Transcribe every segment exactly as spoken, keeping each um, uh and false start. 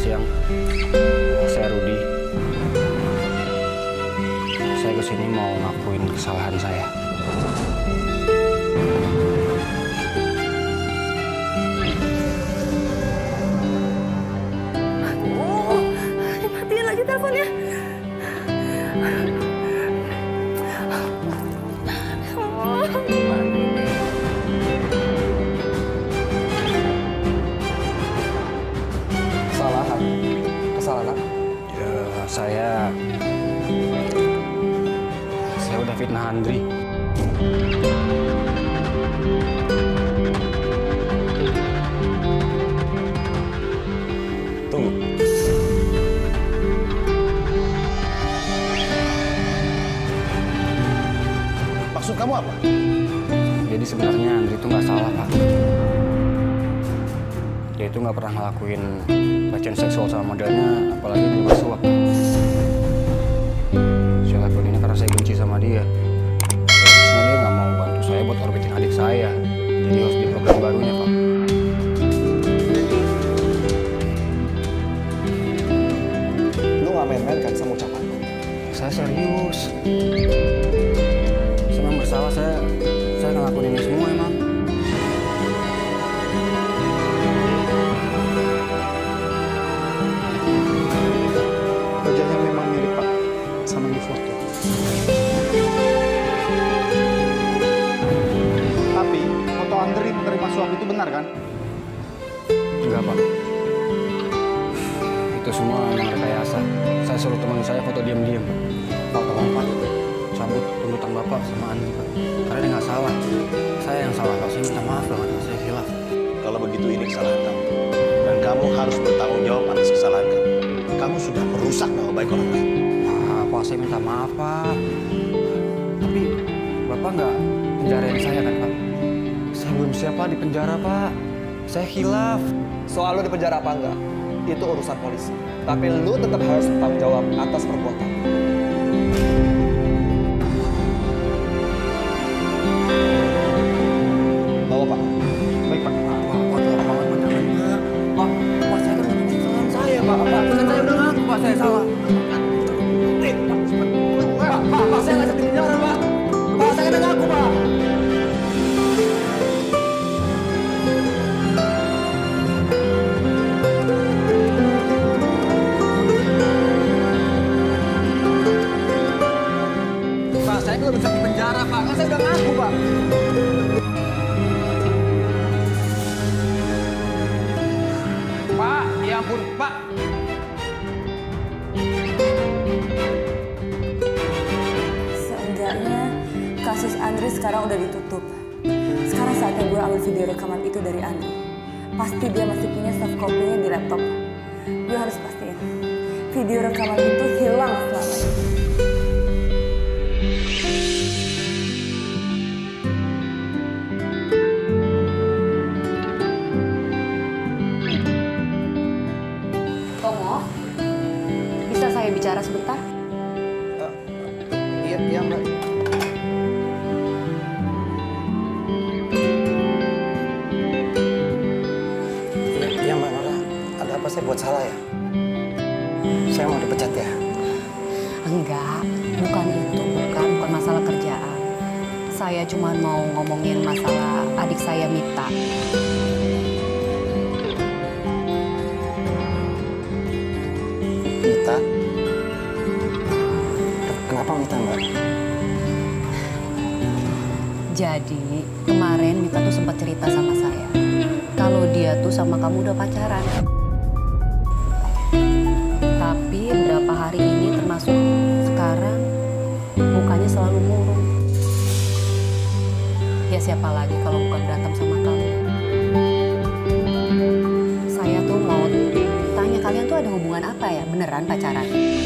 siang. Saya Rudi. Saya kesini mau ngakuin kesalahan saya. Aduh, dimatiin lagi teleponnya. Oh, gimana ini? Kesalahan? Kesalahan? Ya, saya... Saya udah fitnah Andri. Tunggu. Maksud kamu apa? Jadi sebenarnya Andri itu nggak salah, Pak. Dia itu nggak pernah ngelakuin pelecehan seksual sama modelnya, apalagi menerima suap. Saya lakuin ini karena saya benci sama dia. Terusnya dia nggak mau bantu saya buat orbitin adik saya. Jadi harus di program barunya, Pak. Lu nggak main-main kan sama ucapan lu? Saya serius. Saya memang bersalah, saya saya ngelakuin ini semua emang. Wajahnya memang mirip Pak, sama yang di foto. Tapi foto Andri menerima suap itu benar kan? Enggak, Pak. Itu semua memang rekayasa. Saya suruh teman saya foto diam-diam. Pak, tolong Pak, cabut tuntutan Bapak sama Andri, Pak. Karena dia nggak salah. Saya yang salah, Pak. Saya minta maaf banget, saya hilaf. Kalau begitu ini kesalahan kamu. Dan kamu harus bertanggung jawab atas kesalahan kamu. Kamu sudah merusak nama baik orang lain. Pak, Pak, saya minta maaf, Pak. Tapi Bapak nggak penjarain saya kan, Pak? Saya belum siap, Pak, di penjara, Pak. Saya hilaf. Soal lu di penjara apa enggak, itu urusan polisi. Tapi lu tetap harus bertanggung jawab atas perbuatan. Bawa Pak. Baik Pak. Pak, Pak, tolong banget penjaraannya. Pak, Pak, saya kan ngomongin kesalahan saya, Pak. Pak, kan saya udah ngaku, Pak, saya salah. Eh, Pak, Pak, Pak, Pak, saya nggak jadi penjara, Pak. Pak, saya udah ngaku, Pak. Pak, saya belum bisa di penjara, Pak. Kan saya udah ngaku, Pak. Pak, ya ampun, Pak. Seenggaknya kasus Andri sekarang udah ditutup. Sekarang saatnya gue ambil video rekaman itu dari Andri. Pasti dia masih punya soft copy-nya di laptop. Gue harus pastiin video rekaman itu hilang selamanya. Tomo, bisa saya bicara sebentar? Iya, iya Mbak. Iya Mbak Nora, ada apa saya buat salah ya? Saya mau dipecat ya? Enggak, bukan itu, bukan, bukan masalah kerjaan. Saya cuma mau ngomongin masalah adik saya Mita. Mita? Kenapa Mita Mbak? Jadi kemarin Mita tuh sempat cerita sama saya kalau dia tuh sama kamu udah pacaran. Tapi berapa hari ini termasuk sekarang mukanya selalu murung. Ya siapa lagi kalau bukan berantem sama kamu. Saya tuh mau tanya kalian tuh ada hubungan apa ya? Beneran pacaran?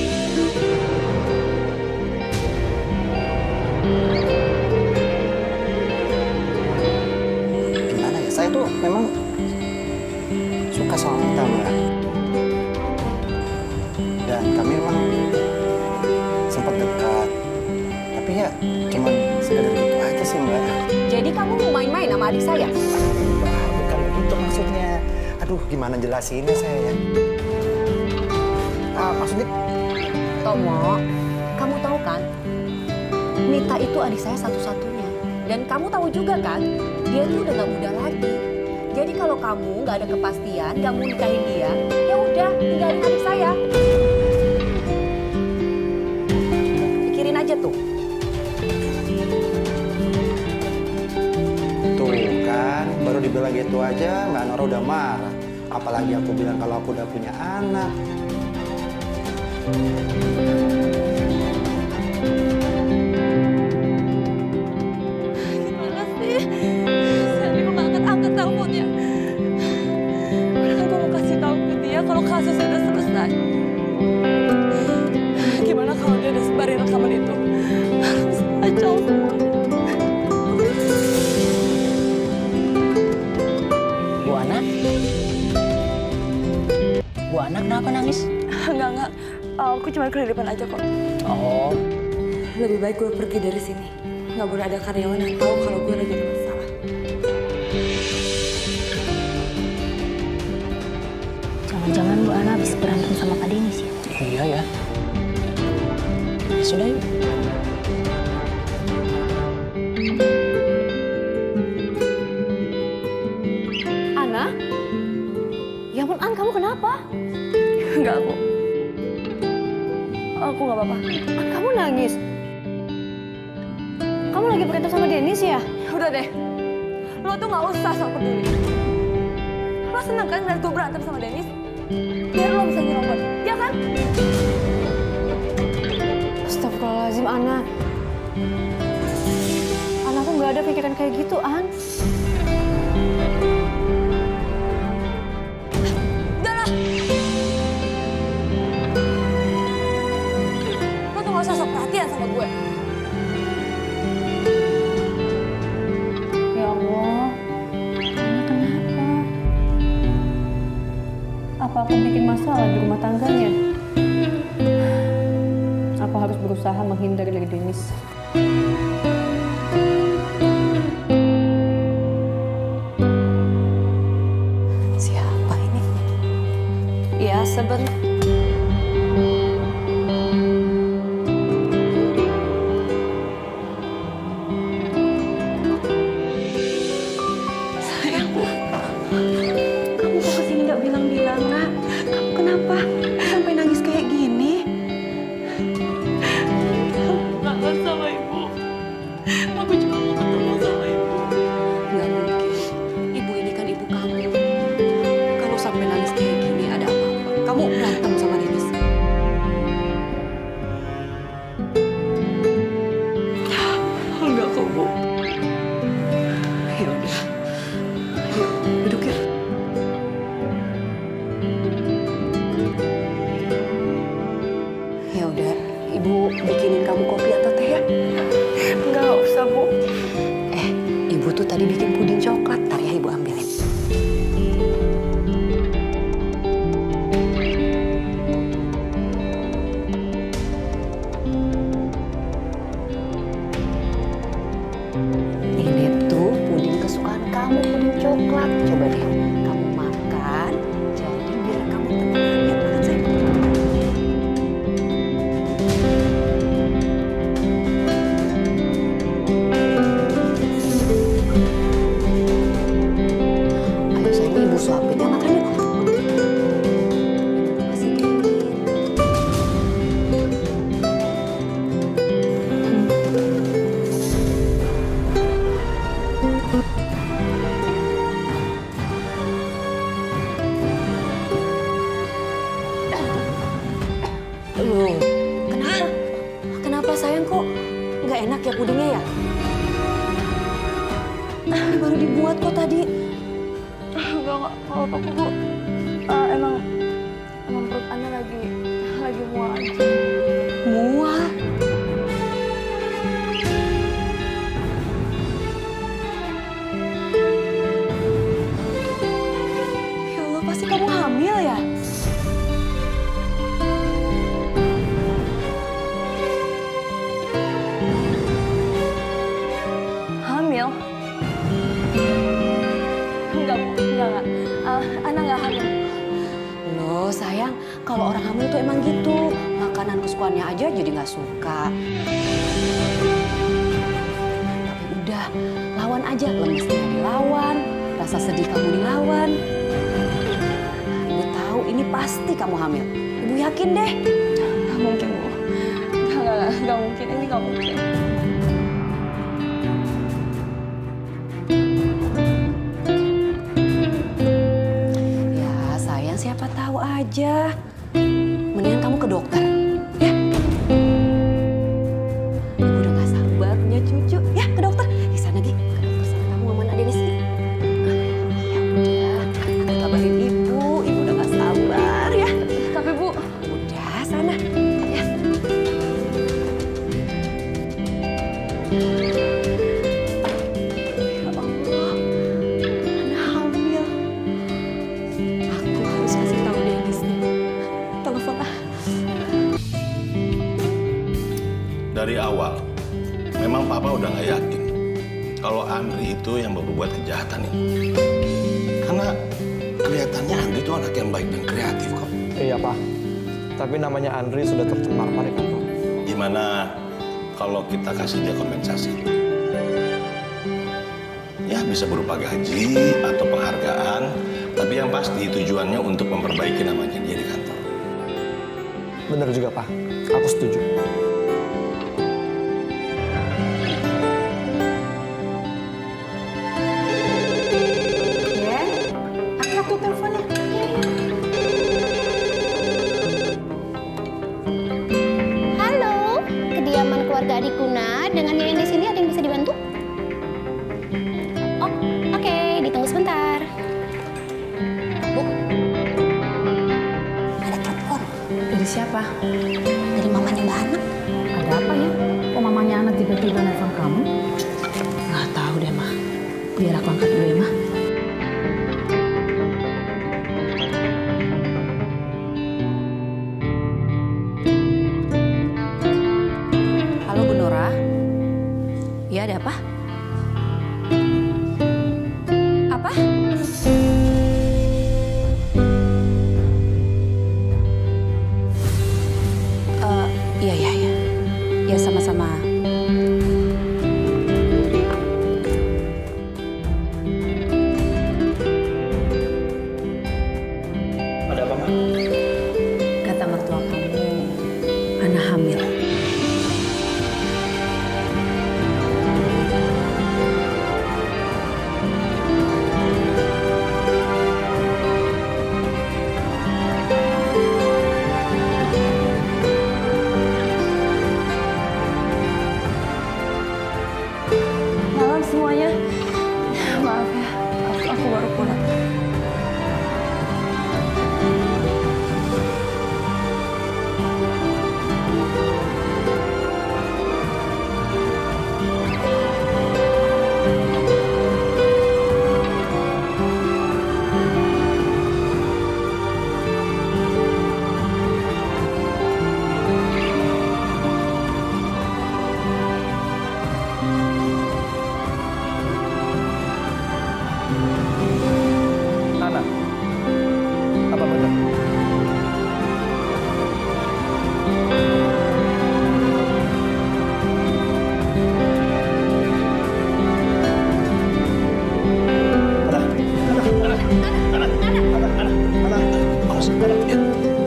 Gimana ya? Saya tuh memang suka sama Mita Mbak. Dan kami memang sempat dekat. Tapi ya cuman sekedar gitu aja sih Mbak. Jadi kamu mau main-main sama adik saya? Mbak, bukan begitu maksudnya. Aduh, gimana jelasinnya saya ya? sendiri. Tomo, kamu tahu kan? Mita itu adik saya satu-satunya. Dan kamu tahu juga kan, dia tuh udah gak muda lagi. Jadi kalau kamu gak ada kepastian, gak mau nikahin dia, ya udah tinggalin adik saya. Pikirin aja tuh. Tuh kan, baru dibilang gitu aja Mbak Nora udah marah. Apalagi aku bilang kalau aku udah punya anak. Gimana sih? Sally kok nggak angkat-angkat teleponnya? Padahal gue mau kasih tahu ke dia kalau kasusnya udah selesai. Gimana kalau dia udah sebarin rekaman itu? Harus kacau semua. Bu Ana? Bu Ana kenapa nangis? Enggak, enggak. Aku cuma kelilipan aja kok. Oh. Lebih baik gue pergi dari sini. Nggak boleh ada karyawan yang tahu kalau gue lagi ada masalah. Jangan-jangan Bu Ana habis berantem sama Pak Denis ya? Iya ya. Ya sudah yuk. Ana? Ya ampun, An, kamu kenapa? Enggak, aku. Aku nggak apa-apa. An, kamu nangis? Kamu lagi berantem sama Denis ya? Udah deh. Lo tuh nggak usah sok peduli. Lo seneng kan ngeliat gue berantem sama Denis? Biar lo bisa nyerobot, ya kan? Astagfirullahaladzim, Ana. Ana, aku nggak ada pikiran kayak gitu, An. Udah lah. Lo tuh nggak usah sok perhatian sama gue. Ya Allah, Ana kenapa? Apa aku bikin masalah di rumah tangganya? Aku harus berusaha menghindar dari Denis. Siapa ini? Ya, sebentar. Kamu kok kesini nggak bilang-bilang, Nak? Kamu kenapa sampai nangis kayak gini? Kangen sama ibu. Aku cuma mau ketemu sama ibu. Nggak mungkin. Ibu ini kan ibu kamu. Kalau sampai nangis kayak gini ada apa-apa. Kamu berantem sama Denis. Enggak kok, Bu. Ya udah. Ayo, duduk yuk. Ya udah, Ibu bikinin kamu kopi atau teh ya? Enggak usah, Bu. Eh, Ibu tuh tadi bikin puding coklat. Ntar ya Ibu ambilin. Ini tuh puding kesukaan kamu, puding coklat. Coba deh, kamu makan. Jadi biar kamu tenang. Ya, makan sayang. Ayo sayang, Ibu suapin ya, makan yuk. Masih dingin. Loh, kenapa? Kenapa sayang kok nggak enak ya pudingnya ya? Ini baru dibuat kok tadi. Enggak, enggak. Kalau apa Bu. Eh, emang, emang perut Ana lagi, lagi mual aja. Mual. Ya Allah, pasti kamu hamil ya? Hamil? Enggak, Bu. Enggak, enggak. Eh, Ana nggak hamil. Loh, sayang, kalau orang hamil tuh emang gitu. Makanan kesukaannya aja jadi nggak suka. Tapi udah, lawan aja. Lemesnya dilawan, rasa sedih kamu dilawan. Ibu tahu ini pasti kamu hamil. Ibu yakin deh. Gak mungkin, Bu. Gak, gak, gak, gak mungkin. Ini gak mungkin. Ya, sayang siapa tahu aja. Mendingan kamu ke dokter, ya. Ibu udah gak sabar punya cucu. Ya, ke dokter. Di sana, Gi. Ke dokter sama kamu, Mama Denis. Ya udah, aku kabarin ibu. Ibu udah gak sabar, ya. Tapi, Bu. Udah, sana. Ya. Ya Allah, Ana hamil. Aku harus kasih tahu Denis nih. Telepon ah. Dari awal, memang Papa udah nggak yakin kalau Andri itu yang berbuat kejahatan ini. Karena kelihatannya Andri itu anak yang baik dan kreatif kok. Iya, Pak. Tapi namanya Andri sudah tercemar, Pak, di kantor. Gimana kalau kita kasih dia kompensasi? Ya bisa berupa gaji atau penghargaan, tapi yang pasti tujuannya untuk memperbaiki namanya dia di kantor. Bener juga, Pak. Aku setuju. Angkat tuh teleponnya. Halo, kediaman keluarga Adik Kuna. Dengan yang di sini ada yang bisa dibantu? Oh, oke, ditunggu sebentar. Bu, ada telepon. Dari siapa? Dari mamanya Mbak Ana. Ada apa ya? Kok mamanya Ana tiba-tiba nelfon kamu? Nggak tahu deh, Ma. Biar aku angkat dulu ya, Ma. Halo, Bu Nora. Iya, ada apa? Apa? Eh, iya, iya, iya. Ya, sama-sama. Ada apa, Ma? Kata mertua kamu, Ana hamil. Malam semuanya. Maaf ya, aku, aku baru pulang. Ana, apa benar? Awas, Ana, ya.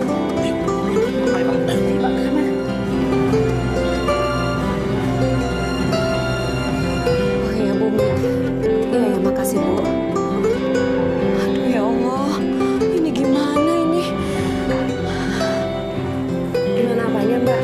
Oh iya, Bu. Iya, ya, makasih, Bu. Aduh, ya Allah. Ini gimana ini? Gimana apanya, Mbak?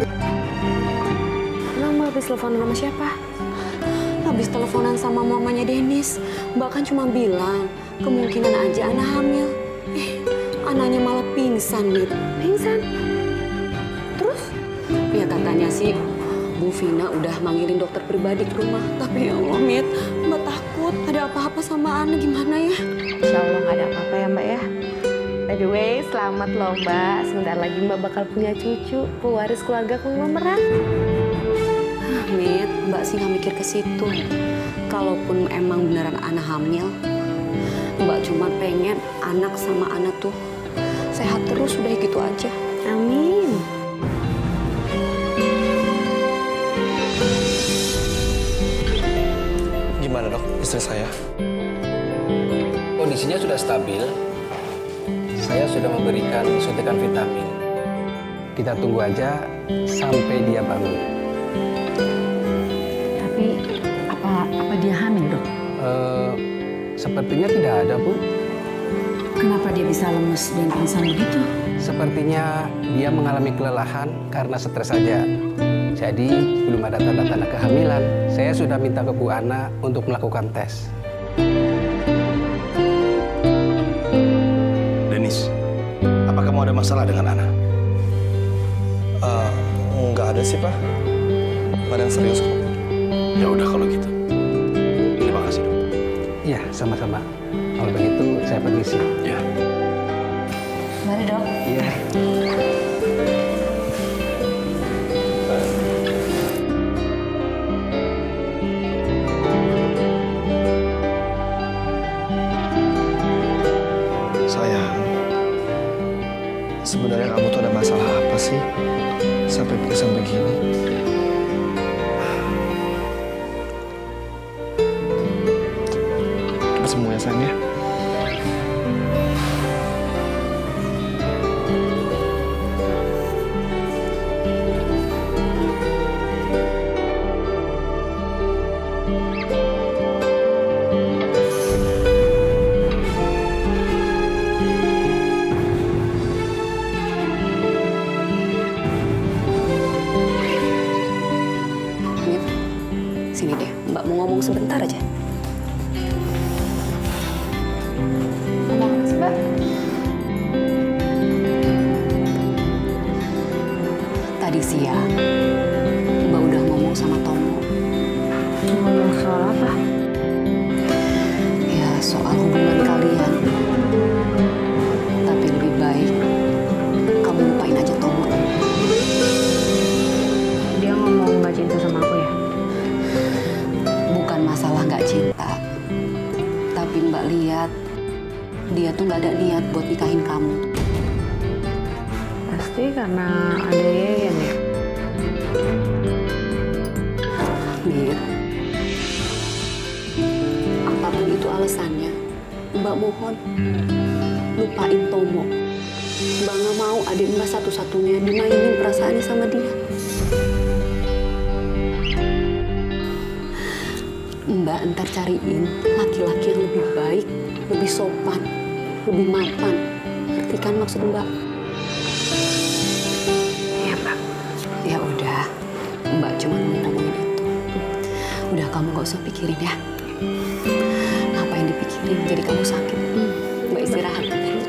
Emang Mbak habis teleponan sama siapa? Habis teleponan sama mamanya Denis. Mbak kan cuma bilang, kemungkinan aja Ana hamil. Eh, anaknya malah pingsan, Mit. Pingsan? Terus? Ya katanya sih, Bu Vina udah manggilin dokter pribadi ke rumah. Tapi ya Allah, Mit, Mbak takut ada apa-apa sama Ana, gimana ya? Insya Allah nggak ada apa-apa ya Mbak ya. By the way, selamat loh Mbak. Sebentar lagi Mbak bakal punya cucu, pewaris keluarga konglomerat. Ah, Mit, Mbak sih nggak mikir ke situ. Kalaupun emang beneran Ana hamil, Mbak cuma pengen anak sama Ana tuh sehat terus, udah gitu aja. Amin. Gimana dok, istri saya? Kondisinya sudah stabil. Saya sudah memberikan suntikan vitamin. Kita tunggu aja sampai dia bangun. Tapi apa apa dia hamil, Dok? Uh, sepertinya tidak ada, Bu. Kenapa dia bisa lemes dan pingsan begitu? Sepertinya dia mengalami kelelahan karena stres saja. Jadi belum ada tanda-tanda kehamilan. Saya sudah minta ke Bu Ana untuk melakukan tes. Denis, apa kamu ada masalah dengan Ana? Uh, nggak ada sih, Pak. Nggak ada yang serius kok. Ya udah kalau gitu. Terima kasih, Dok. Iya, sama-sama. Kalau begitu saya permisi. Ya. Mari, Dok. Iya. Sayang, sebenarnya kamu tuh ada masalah apa sih? Sampai pingsan begini. Cepat sembuh ya sayang ya. Sini deh, Mbak mau ngomong sebentar aja. Ngomong apa sih, Mbak? Tadi siang, Mbak udah ngomong sama Tomo. Ngomong soal apa? Ya, soal hubungan kalian. Tapi lebih baik kamu lupain aja Tomo. Dia ngomong nggak cinta sama aku ya? Bukan masalah nggak cinta. Tapi Mbak lihat, dia tuh nggak ada niat buat nikahin kamu. Pasti karena ada Yeyen ya? Mir, apapun itu alasannya, Mbak mohon lupain Tomo. Mbak nggak mau adik Mbak satu-satunya dimainin perasaannya sama dia. Mbak ntar cariin laki-laki yang lebih baik, lebih sopan, lebih mapan. Ngerti kan maksud Mbak? Iya, Mbak. Ya udah, Mbak cuma mau ngomongin itu. Udah kamu gak usah pikirin ya. Ngapain dipikirin? Jadi kamu sakit. Mbak istirahat.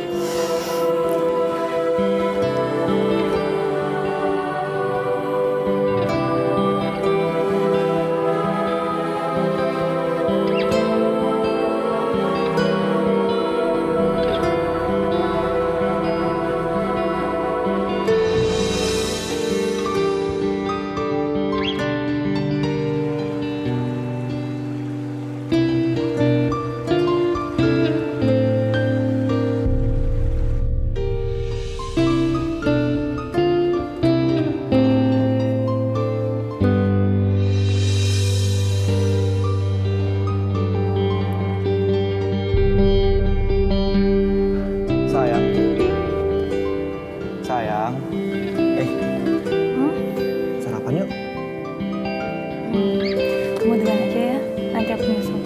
Sayang. Eh. Sarapan yuk. Kamu duluan aja ya, nanti aku nyusul.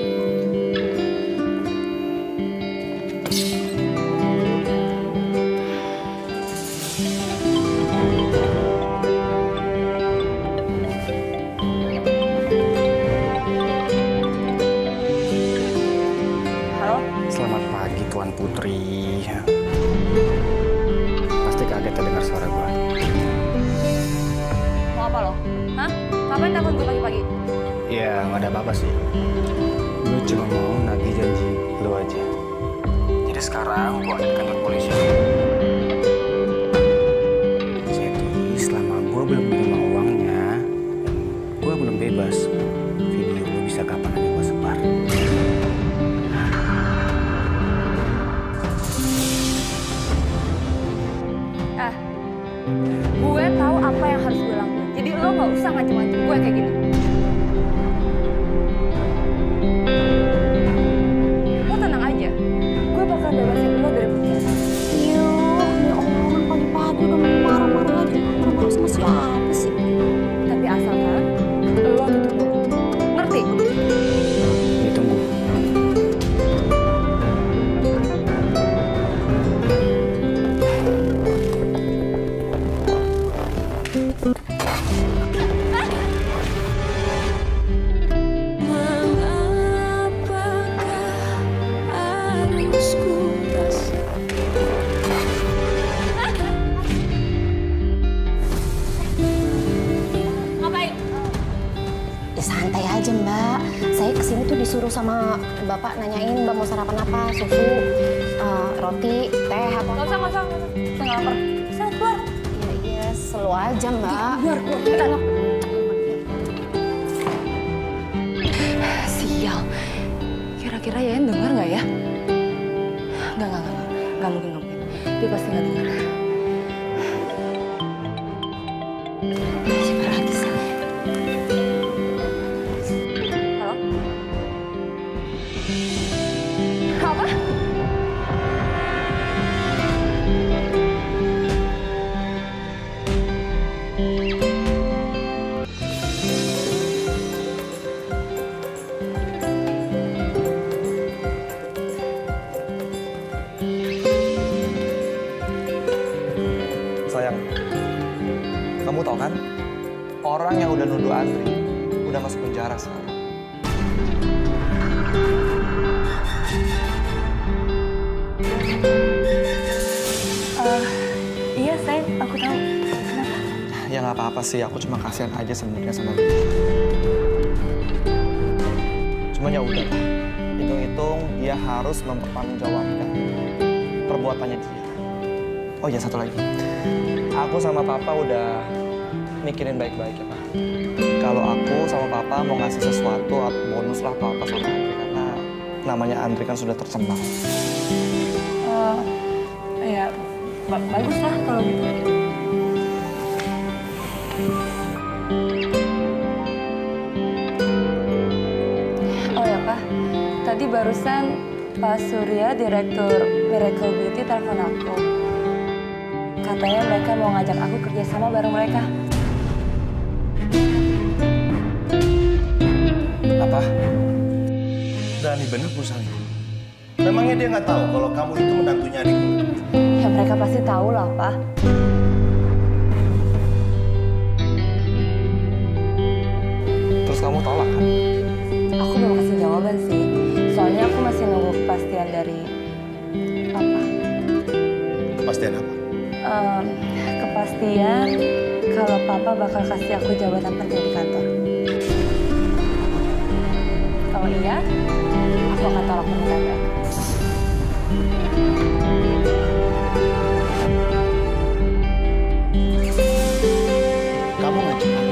Halo. Selamat pagi Tuan Putri. Pasti kaget dengar suara gue. Mau apa lo? Hah? Ngapain telepon gue pagi-pagi? Ya, nggak ada apa-apa sih. Gue cuma mau nagih janji lo aja. Jadi sekarang gue ada di kantor polisi. Jadi selama gue belum menerima uangnya, gue belum bebas. Video lo bisa kapan aja gue sebar. Gue tahu apa yang harus gue lakuin. Jadi lo nggak usah ngancem-ngancem gue kayak gini. Lo tenang aja. Gue bakal bebasin lo dari penjara. Iya, ya Allah, pagi-pagi udah marah-marah aja. Marah-marah sama siapa sih? Tapi asalkan lo tutup mulut. Ngerti? Ditunggu. Ya santai aja Mbak. Saya kesini tuh disuruh sama Bapak nanyain Mbak mau sarapan apa, susu, uh, roti, teh apa. Nggak usah, nggak usah, nggak usah. Saya nggak lapar. Saya keluar. Ya iya, slow aja Mbak. Keluar, keluar, keluar. Sial. Kira-kira Yayan dengar nggak ya? Nggak, nggak, nggak. Nggak mungkin, nggak mungkin. Dia pasti nggak dengar. Siapa lagi sih? Halo? Apa? Sayang, kamu tahu kan? Orang yang udah nuduh Andri udah masuk penjara sekarang. Uh, iya, sayang. Aku tahu. Kenapa? Ya nggak apa-apa sih, aku cuma kasihan aja sebenarnya sama dia. Cuman ya udah, hitung-hitung dia harus mempertanggungjawabkan perbuatannya dia. Oh ya satu lagi, aku sama Papa udah mikirin baik-baik ya Pak. Kalau aku sama Papa mau ngasih sesuatu atau bonus lah atau apa sama Andri karena namanya Andri kan sudah tercemar. Uh, ya, ba bagus lah kalau gitu. Oh ya Pak, tadi barusan Pak Surya, Direktur Miracle Beauty, telepon aku. Katanya mereka mau ngajak aku kerja sama bareng mereka. Apa? Berani bener perusahaan itu. Memangnya dia nggak tahu kalau kamu itu menantunya adikku? Ya mereka pasti tahu lah, Pak. Terus kamu tolak kan? Aku belum kasih jawaban sih. Soalnya aku masih nunggu kepastian dari Papa. Kepastian apa? Um, kepastian kalau Papa bakal kasih aku jabatan kerja di kantor. Kalau iya, aku akan tolak permintaan mereka. Kamu ngancam apa?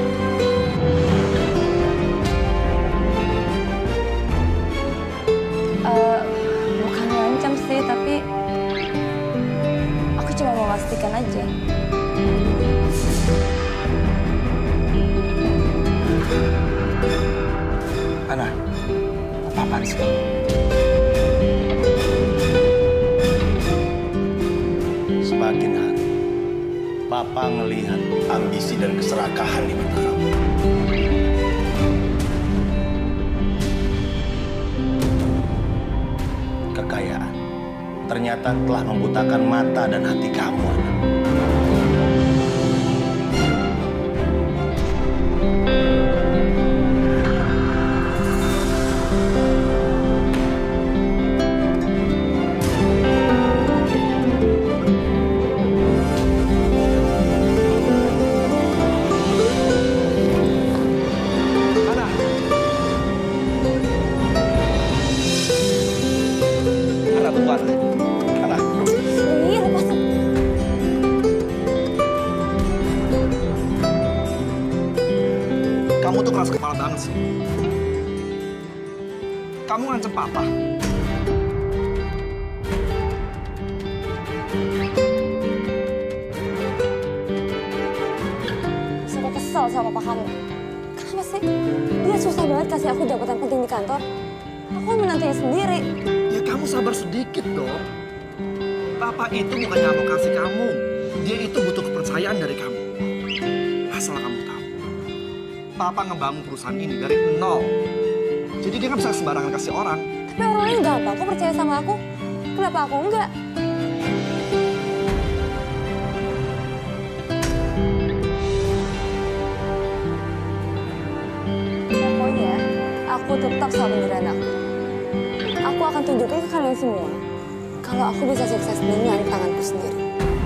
Uh, bukan ngancam sih, tapi aku cuma mau memastikan aja. Ana, apa-apaan sih? Semakin hari, Papa ngelihat ambisi dan keserakahan di mata kamu. Kekayaan ternyata telah membutakan mata dan hati kamu, Ana. Kamu tuh keras kepala banget sih. Kamu ngancem Papa. sama papa kamu. Kenapa sih? Dia susah banget kasih aku jabatan penting di kantor. Aku menantunya sendiri. Ya kamu sabar sedikit dong. Papa itu bukannya mau kasih kamu. Dia itu butuh kepercayaan dari kamu. Asal kamu tahu. Papa ngebangun perusahaan ini dari nol. Jadi dia nggak bisa sembarangan kasih orang. Tapi orang lain gampang kok percaya sama aku. Kenapa aku enggak? Pokoknya aku tetap sama beneran aku. Aku akan tunjukin ke kalian semua kalau aku bisa sukses dengan tanganku sendiri.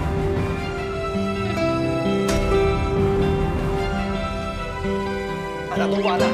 Ana, tunggu Ana.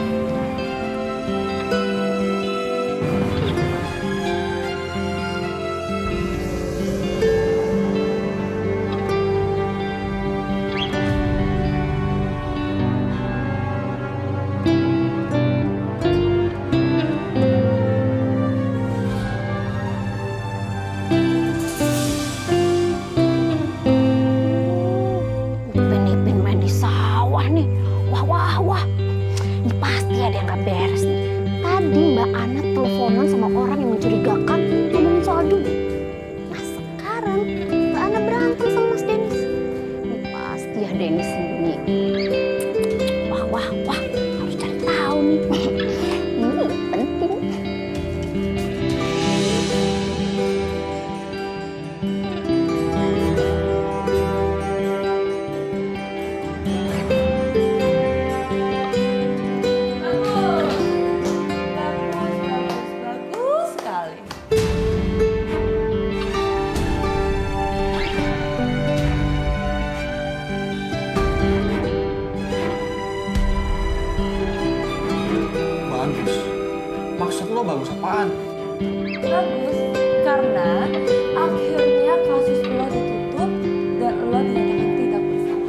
Maksud lo bagus apaan? Bagus, karena akhirnya kasus lo ditutup dan lo dinyatakan tidak bersalah.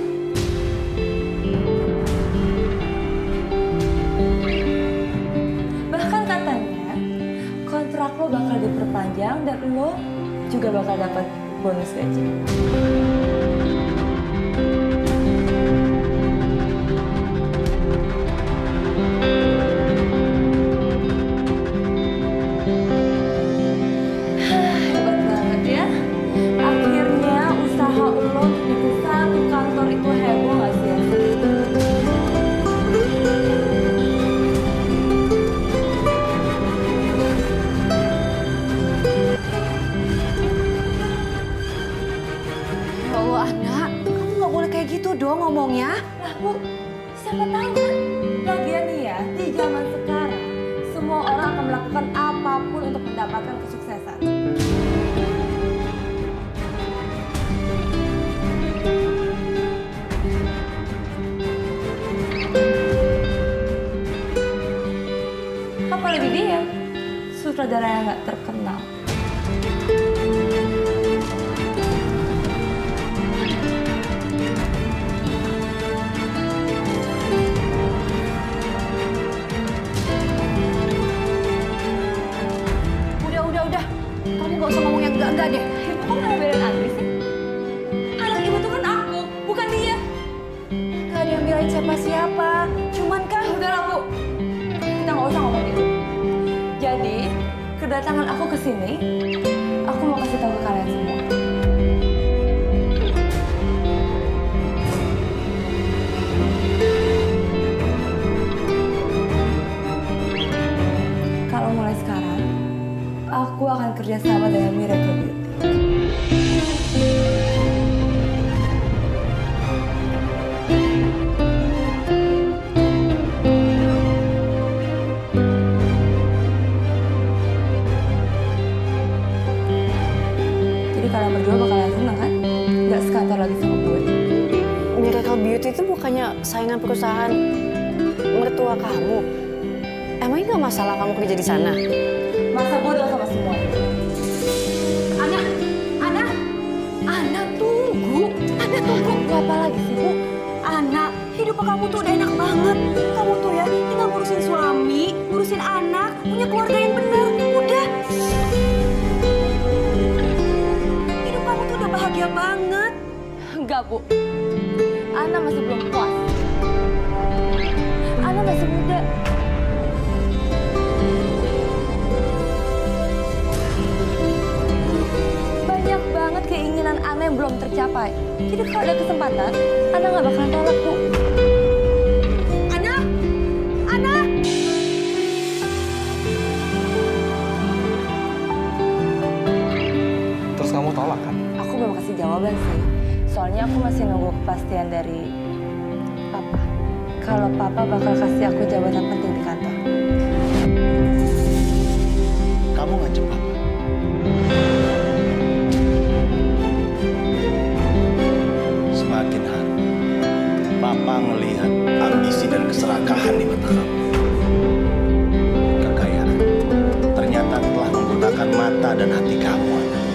Bahkan katanya kontrak lo bakal diperpanjang dan lo juga bakal dapat bonus gaji. Ngomongnya? Lah Bu, siapa tahu kan? Lagian nih ya, di zaman sekarang semua orang akan melakukan apapun untuk mendapatkan kesuksesan. Apalagi dia, sutradara yang nggak terkenal. Gak usah ngomong yang enggak-enggak deh. Ibu kok malah belain Andri sih? Anak ibu tuh kan aku, bukan dia. Gak ada yang belain siapa-siapa. Cuman kan... Udah lah Bu, kita gak usah ngomong itu. Jadi, kedatangan aku ke sini, aku mau kasih tahu ke kalian semua. Kalau mulai sekarang, aku akan kerjasama dengan Miracle Beauty. Jadi kalian berdua bakalan senang kan? Nggak sekantor lagi sama gue. Miracle Beauty itu bukannya saingan perusahaan mertua kamu? Emangnya nggak masalah kamu kerja di sana? Masa bodoh sama semuanya. Ana, Ana, Ana tunggu, Ana tunggu. Apa lagi sih Bu? Ana, hidup kamu tuh udah enak banget. Kamu tuh ya tinggal ngurusin suami, ngurusin anak, punya keluarga yang benar. Udah. Hidup kamu tuh udah bahagia banget. Enggak Bu, Ana masih belum puas. masih muda. Banyak banget keinginan Ana yang belum tercapai. Jadi kalau ada kesempatan, Ana nggak bakalan tolak, Bu. Ana! Ana! Terus kamu tolak kan? Aku belum kasih jawaban sih. Soalnya aku masih nunggu kepastian dari Papa. Kalau Papa bakal kasih aku jabatan penting di kantor. Kamu ngancam Papa? Semakin hari, Papa ngelihat ambisi dan keserakahan di mata kamu. Kekayaan ternyata telah menggunakan mata dan hati kamu.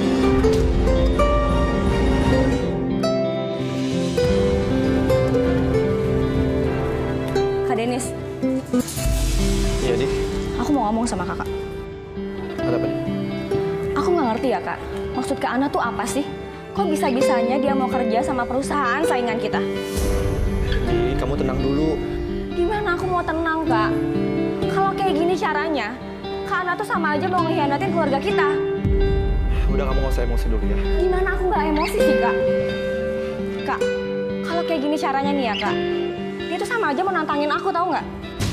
Kak Denis. Iya, Di. Aku mau ngomong sama kakak. Ada apa nih? Aku nggak ngerti ya, Kak. Maksud Kak Ana tuh apa sih? Kok bisa-bisanya dia mau kerja sama perusahaan saingan kita? Di, kamu tenang dulu. Gimana aku mau tenang, Kak? Kalau kayak gini caranya, Kak Ana tuh sama aja mau ngehianatin keluarga kita. Udah, kamu nggak usah emosi dulu ya. Gimana aku nggak emosi sih, Kak? Kak, kalau kayak gini caranya nih ya, Kak. Dia tuh sama aja mau nantangin aku, tahu nggak?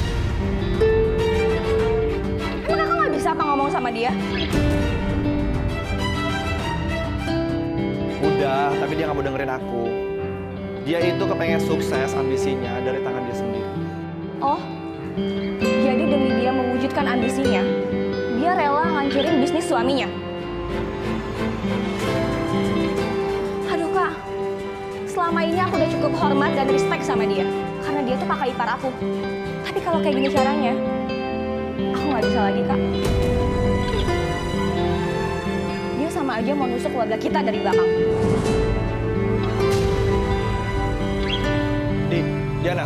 Emang kakak nggak bisa apa ngomong sama dia? Udah, tapi dia nggak mau dengerin aku. Dia itu kepengen sukses ambisinya dari tangan dia sendiri. Oh, jadi demi dia mewujudkan ambisinya, dia rela ngancurin bisnis suaminya. Aduh Kak, selama ini aku udah cukup hormat dan respect sama dia. Karena dia tuh kakak ipar aku. Tapi kalau kayak gini caranya, aku nggak bisa lagi, Kak. Dia sama aja mau nusuk keluarga kita dari belakang. Di, Diana.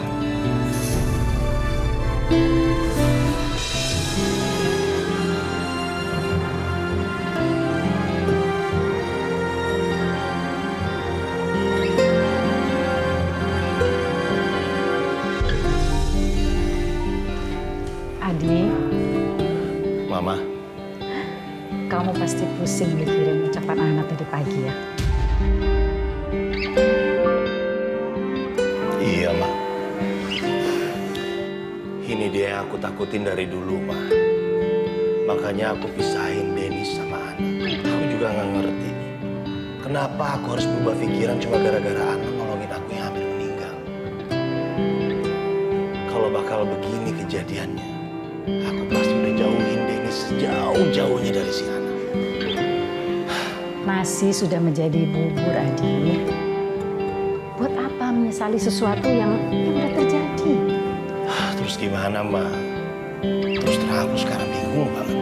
Adi. Mama. Kamu pasti pusing mikirin ucapan anak tadi pagi ya? Iya, Ma. Ini dia yang aku takutin dari dulu, Ma. Makanya aku pisahin Denis sama Ana. Aku juga nggak ngerti. Kenapa aku harus berubah pikiran cuma gara-gara Ana nolongin aku yang hampir meninggal. Kalau bakal begini kejadiannya, aku pasti udah jauhin Denis sejauh-jauhnya dari si Ana. Nasi sudah menjadi bubur, Adi. Buat apa menyesali sesuatu yang, yang udah terjadi? Terus gimana, Ma? Terus terang aku sekarang bingung banget.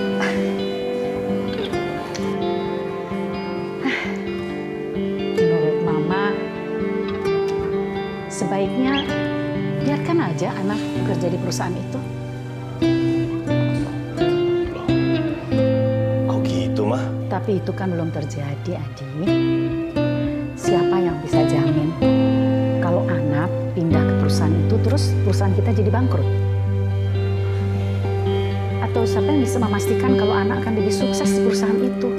Menurut Mama, sebaiknya biarkan aja anak bekerja di perusahaan itu. Kok gitu, Ma? Tapi itu kan belum terjadi, Adi. Siapa yang bisa jamin kalau anak pindah ke perusahaan itu terus perusahaan kita jadi bangkrut? Atau siapa yang bisa memastikan kalau anak akan lebih sukses di perusahaan itu?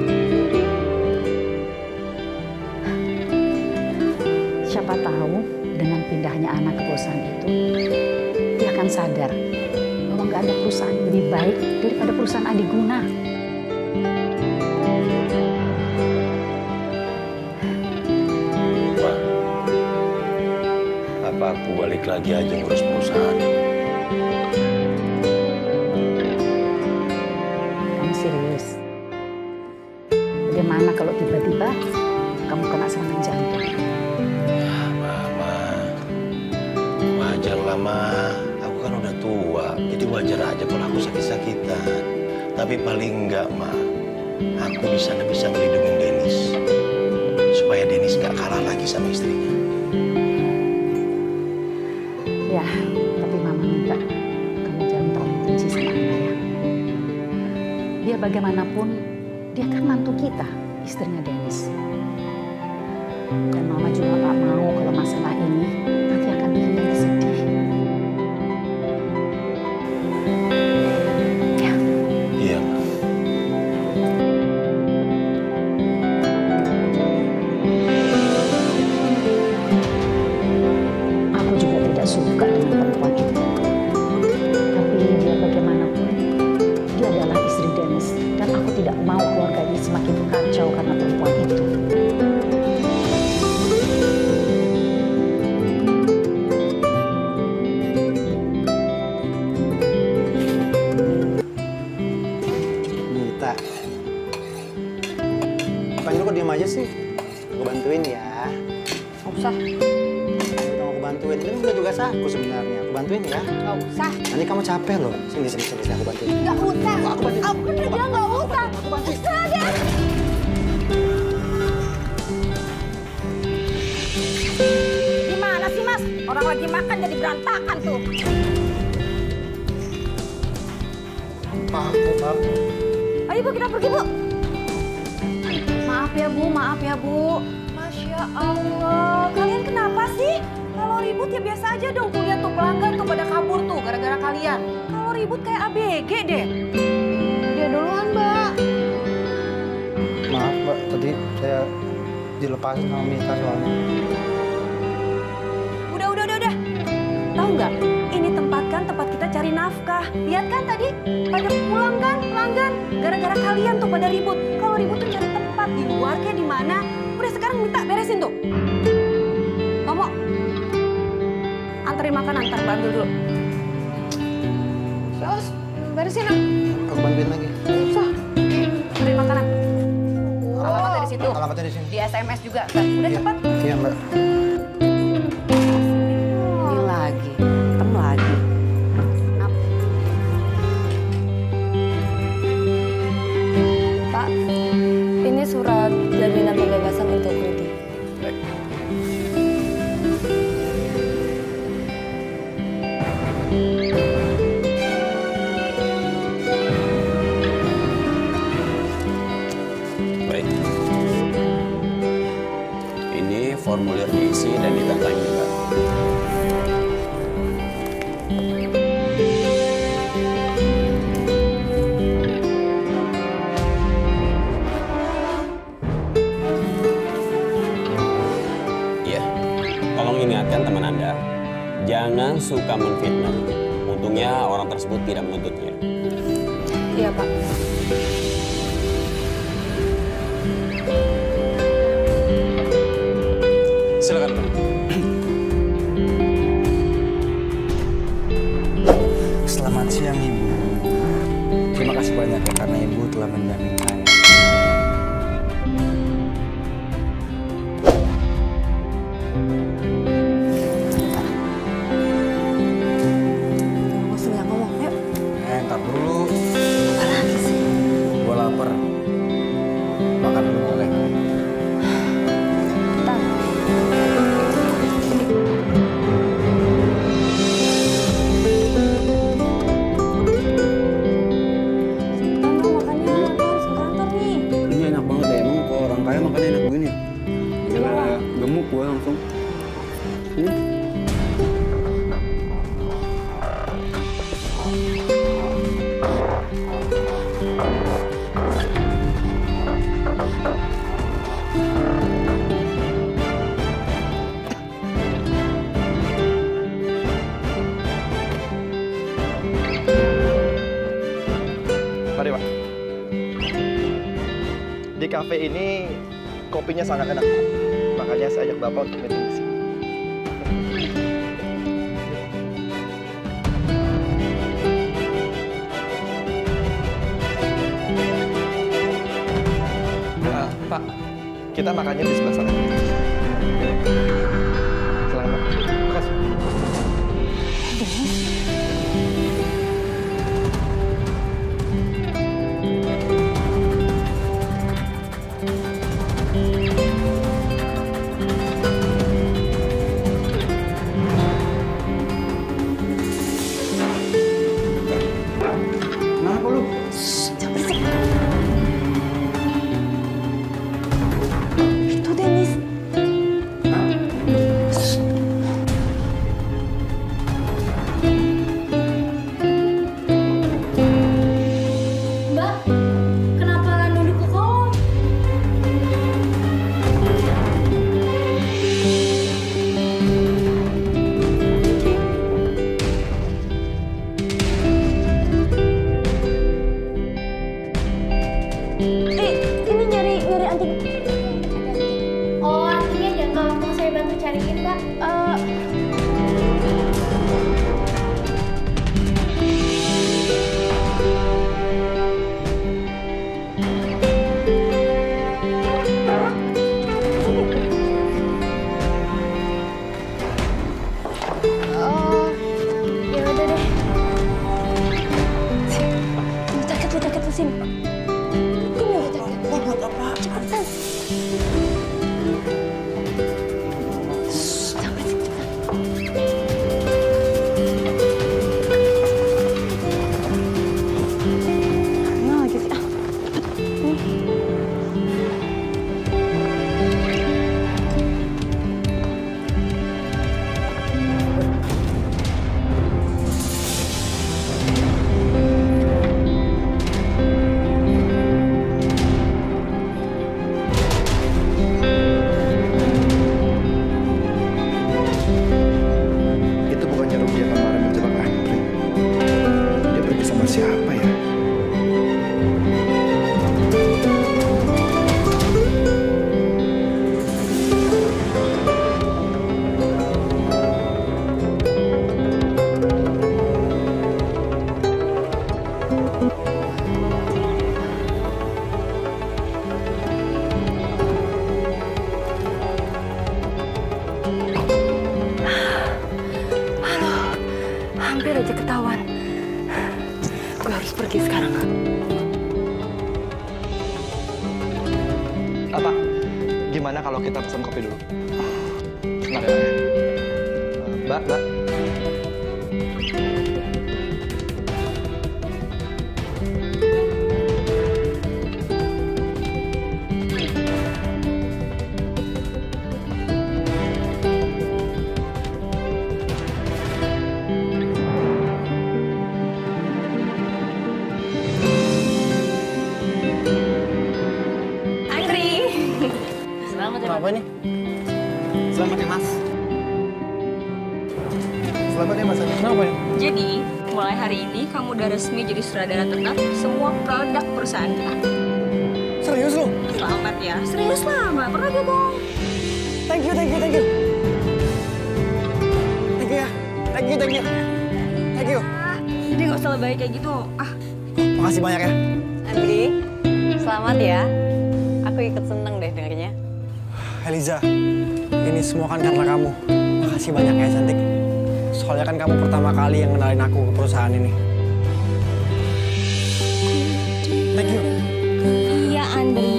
Siapa tahu dengan pindahnya anak ke perusahaan itu, dia akan sadar bahwa nggak ada perusahaan lebih baik daripada perusahaan Adiguna. Apa aku balik lagi aja ngurus perusahaan? Kamu serius? Bagaimana kalau tiba-tiba kamu kena serangan jantung? Mama, wajar lah, Ma. Aku kan udah tua, jadi wajar aja kalau aku sakit-sakitan. Tapi paling enggak, Ma, aku bisa bisa ngelindungin Denis. Supaya Denis gak kalah lagi sama istrinya. Ya, tapi Mama minta kamu jangan terlalu benci sama Ana ya. Biar bagaimanapun, dia kan mantu kita, istrinya Denis. Dan Mama juga gak mau kalau masalah ini nanti akan bikin Denis sedih. Nggak usah. Udah aku bantuin. Ini udah tugas aku sebenarnya. Aku bantuin ya. Nggak usah. Nanti kamu capek loh. Sini, sini, sini, sini aku bantuin. Nggak usah. Aku bantuin. Aku kan udah bilang nggak usah. Aku bantuin. Usah deh. Gimana sih Mas? Orang lagi makan jadi berantakan tuh. Maaf, Bu, maaf. Ayo Bu, kita pergi Bu. Maaf ya Bu, maaf ya Bu. Masya Allah, kalian kenapa sih? Kalau ribut ya biasa aja dong. Tuh lihat tuh pelanggan tuh pada kabur tuh gara-gara kalian. Kalau ribut kayak A B G deh. Dia duluan Mbak. Maaf, Mbak. Tadi saya dilepasin sama Mita soalnya. Udah, udah, udah, udah. Tahu nggak? Ini tempat kan tempat kita cari nafkah. Lihat kan tadi pada pulang kan pelanggan. Gara-gara kalian tuh pada ribut. Kalau ribut tuh cari tempat di luar kayak di mana. Udah sekarang minta beresin tuh. Tomo, anterin makan, antar bantu dulu. Terus beresin ah. Aku bantuin lagi. Susah. Anterin makanan. Alamatnya di situ. Alamatnya di sini. Di S M S juga. Udah, udah cepat. Iya, Mbak. Ini lagi, tem lagi. Pak, ini surat jaminan pembebasan untuk Rudi. Baik. Ini formulir diisi dan ditantangin juga. Iya, tolong ingatkan teman Anda, jangan suka menfitnah. Untungnya orang tersebut tidak menuntutnya. Iya, Pak. Silakan, Pak. Selamat siang, Ibu. Terima kasih banyak ya karena Ibu telah menjamin saya. Langsung yang ngomong, yuk. Eh, ntar dulu. Apa lagi sih? Gue lapar. Makan dulu boleh. Bentar. Sebentar dong makannya, aku harus ke kantor nih. Ini enak banget ya, emang kalau orang kaya makannya enak begini ya? Gila, gemuk gue langsung. Hmm? Mari, Pak. Di kafe ini kopinya sangat enak. Makanya saya ajak Bapak untuk meeting di sini. Nah, Pak, kita makannya di sebelah sana. Selamat. Terima kasih. Kenapa lu? Jangan berisik. Itu Dennis. aja ketahuan. Gue harus pergi sekarang. Apa? Gimana kalau kita pesan kopi dulu? Sebentar ya, Pak. Uh, Mbak, Mbak. Apa nih? Selamat ya Mas. Selamat ya Mas. Kenapa ya? Jadi, mulai hari ini kamu udah resmi jadi sutradara tetap semua produk perusahaan kita. Serius lu? Selamat ya. Serius lah, Mbak. Pernah gue bohong. Thank you, thank you, thank you. Thank you ya. Thank you, thank you. Thank you. Jadi gak usah lebay kayak gitu. Ah. Makasih banyak ya. Andri, selamat ya. Aku ikut seneng deh dengarnya. Eliza, ini semua kan karena kamu. Makasih banyak ya, cantik. Soalnya kan kamu pertama kali yang kenalin aku ke perusahaan ini. Thank you. Iya, Andri.